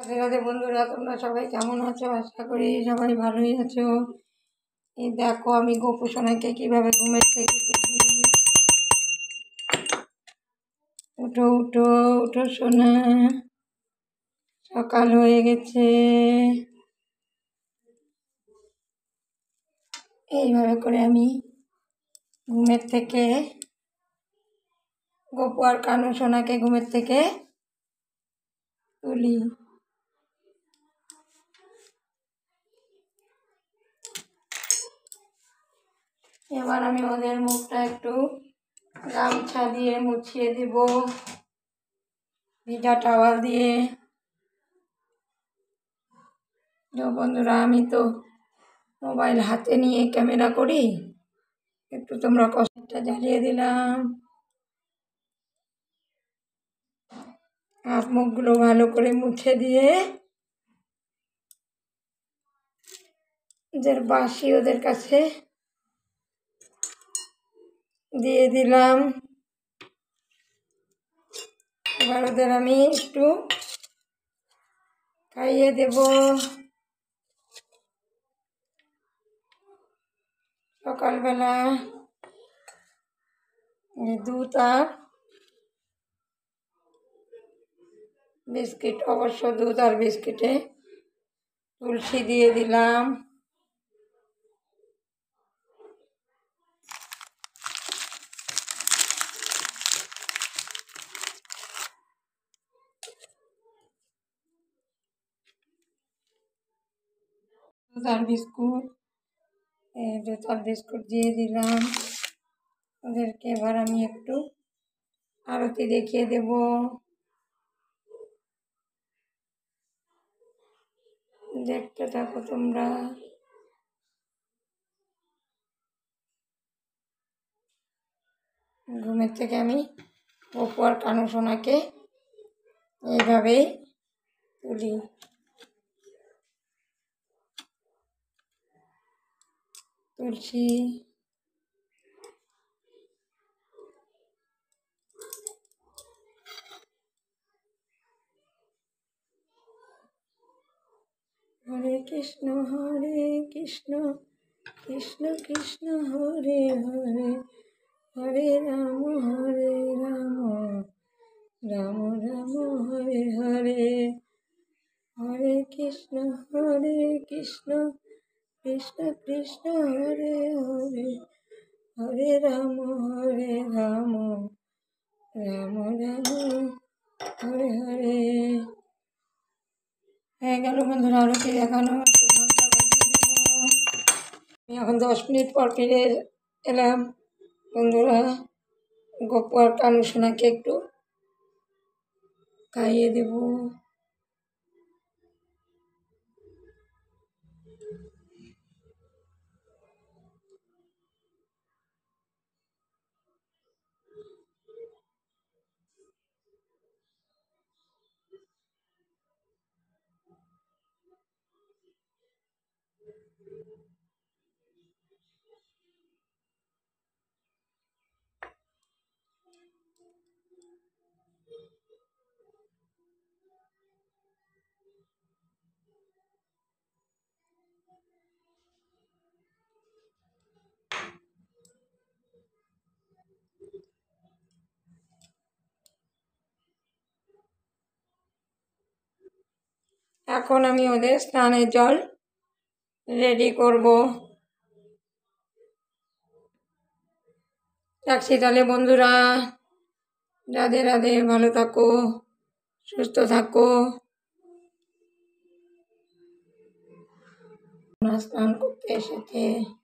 রাধে রাধে বন্ধুরা, তোমরা সবাই কেমন আছো? আশা করি সবাই ভালোই আছো। এই দেখো আমি গোপু সোনাকে কীভাবে ঘুমের থেকে তুলি। উঠো উঠো উঠো সোনা, সকাল হয়ে গেছে। এইভাবে করে আমি ঘুমের থেকে গোপু আর কানু সোনাকে ঘুমের থেকে তুলি। এবার আমি ওদের মুখটা একটু গামছা দিয়ে মুছিয়ে দেব, ভিজা টাওয়াল দিয়ে। বন্ধুরা, আমি তো মোবাইল হাতে নিয়ে ক্যামেরা করি, একটু তোমরা কষ্টটা জ্বালিয়ে দিলাম। হাত মুখগুলো ভালো করে মুছে দিয়ে ওদের বাসি ওদের কাছে দিয়ে দিলাম। এবার ওদের আমি একটু খাইয়ে দেব। সকালবেলা দুধ আর বিস্কিট, অবশ্য দুধ আর বিস্কিটে তুলসী দিয়ে দিলাম। দুধ আর বিস্কুট দিয়ে দিলাম ওদেরকে। এবার আমি একটু আরতি দেখিয়ে দেব। দেখতে থাকো তোমরা। ঘুমের থেকে আমি গোপু আর কানু সোনাকে এইভাবেই তুলি। তুলসী, হরে কৃষ্ণ কৃষ্ণ কৃষ্ণ হরে হরে, হরে রাম রাম রাম হরে হরে, হরে কৃষ্ণ কৃষ্ণ কৃষ্ণ হরে হরে, হরে রাম রাম রাম হরে হরে। হয়ে গেল বন্ধুরা আরতি দেখানো। একটু ঘন্টা বাজিয়ে দেবো। আমি এখন 10 মিনিট পর ফিরে এলাম বন্ধুরা। গোপু আর কানু সোনাকে একটু খাইয়ে দেব। এখন আমি ওদের স্নানের জল রেডি করব। রাখছি তাহলে বন্ধুরা। রাধে রাধে, ভালো থাকো, সুস্থ থাকো। স্নান করতে এসেছে।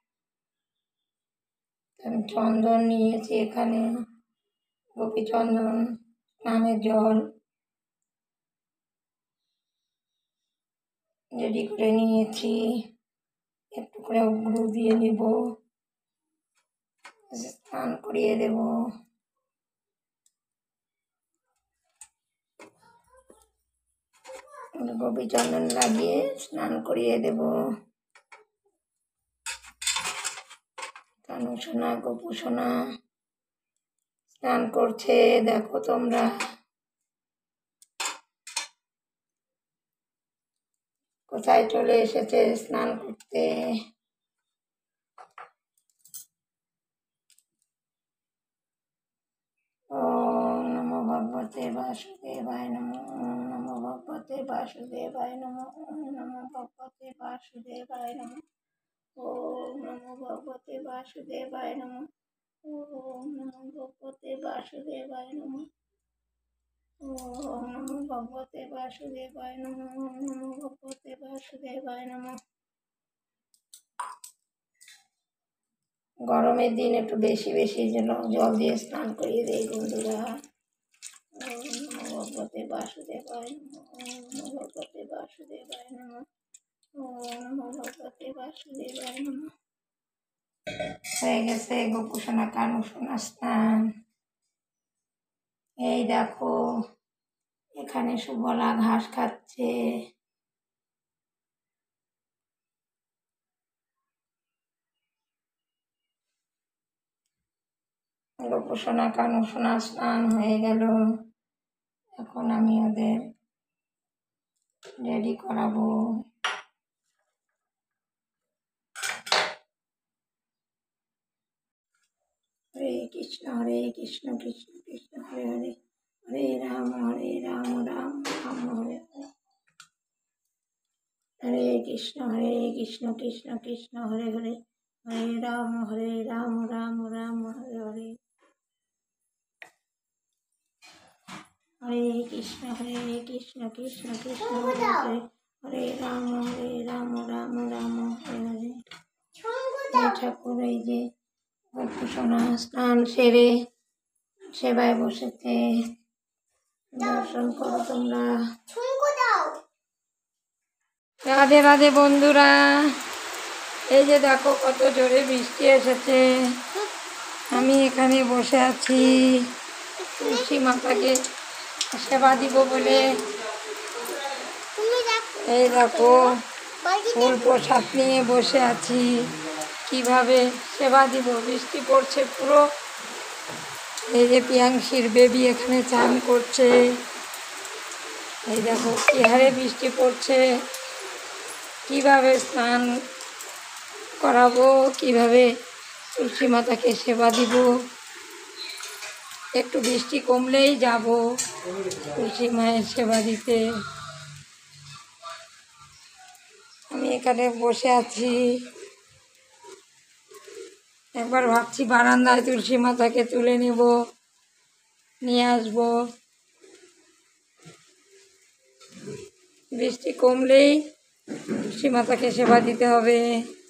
আমি চন্দন নিয়েছি এখানে, গোপী চন্দন, স্নানের জল রেডি করে নিয়েছি। একটু করে উগড়ু দিয়ে নেব, স্নান করিয়ে দেব। গোপী চন্দন লাগিয়ে স্নান করিয়ে দেব। কানু সোনা, গোপু সোনা স্নান করছে, দেখো তোমরা। কোথায় চলে এসেছে স্নান করতে। ওম নমো ভগবতে বাসুদেবায় নমঃ। ওম নমো ভগবতে বাসুদেবায় নমঃ। ওম নমো ভগবতে বাসুদেবায় নমঃ। ওম নমো ভগবতে বাসুদেবায় নমঃ। ওম নমো ভগবতে বাসুদেবায় নমঃ। ওম নমো ভগবতে বাসুদেবায় নমঃ। ওম নমো ভগবতে বাসুদেবায় নমঃ। গরমের দিন একটু বেশি বেশি যেন জল দিয়ে স্নান করিয়ে দেয় বন্ধুরা। ওম নমো ভগবতে বাসুদেবায় নমঃ। ওম নমো ভগবতে বাসুদেবায় নমঃ। ওম নমো ভগবতে বাসুদেবায় নমঃ। হয়ে গেছে গোপুসোনা কানুসোনা স্নান। এই দেখো এখানে সুবলা ঘাস খাচ্ছে। গোপুসোনা কানুসোনা স্নান হয়ে গেল। এখন আমি ওদের রেডি করাবো। হরে কৃষ্ণ কৃষ্ণ কৃষ্ণ হরে হরে, হরে রাম রাম রাম হরে হরে। হরে কৃষ্ণ কৃষ্ণ কৃষ্ণ হরে হরে, হরে রাম রাম রাম হরে হরে। হরে কৃষ্ণ কৃষ্ণ কৃষ্ণ হরে হরে, হরে রাম রাম রাম হরে হরে। ঠাকুর এই যে গোপুসোনা স্নান সেরে সেবায় বসেছে, দর্শন করো তোমরা। রাধে রাধে বন্ধুরা, এই যে দেখো কত জোরে বৃষ্টি এসেছে। আমি এখানে বসে আছি তুলসী মাতাকে সেবা দিব বলে। এই দেখো ফুল প্রসাদ নিয়ে বসে আছি, কিভাবে সেবা দিব। বৃষ্টি পড়ছে পুরো। এই যে পিয়াংশির বেবি এখানে চান করছে। এই দেখো কি হারে বৃষ্টি পড়ছে, কিভাবে স্নান করাবো, কিভাবে তুলসী মাতাকে সেবা দিব। একটু বৃষ্টি কমলেই যাব তুলসী মায়ের সেবা দিতে। আমি এখানে বসে আছি, একবার ভাবছি বারান্দায় তুলসী মাতাকে তুলে নিয়ে আসবো। বৃষ্টি কমলেই তুলসী মাতাকে সেবা দিতে হবে।